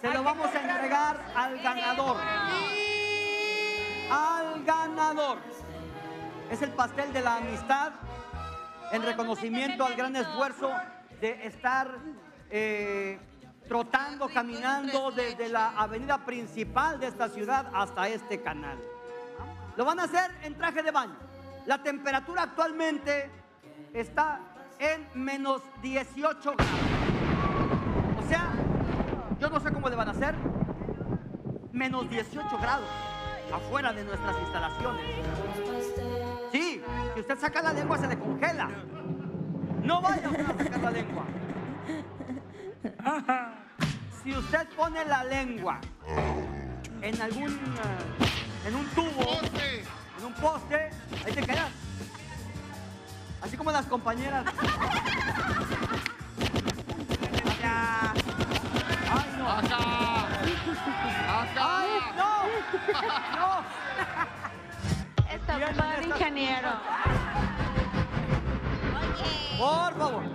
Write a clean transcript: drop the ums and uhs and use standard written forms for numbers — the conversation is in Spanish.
se lo vamos a entregar al ganador. Al ganador. Es el pastel de la amistad en reconocimiento al gran esfuerzo de estar trotando, caminando desde la avenida principal de esta ciudad hasta este canal. Lo van a hacer en traje de baño. La temperatura actualmente está en menos 18 grados. O sea, yo no sé cómo le van a hacer. Menos 18 grados afuera de nuestras instalaciones. Sí, si usted saca la lengua se le congela. No vaya a sacar la lengua. Si usted pone la lengua en algún en un tubo, en un poste, ahí te quedas. Así como las compañeras. Acá. Ay, no. Acá. Acá. Ay, no. No. Está ocupado el ingeniero. Por favor.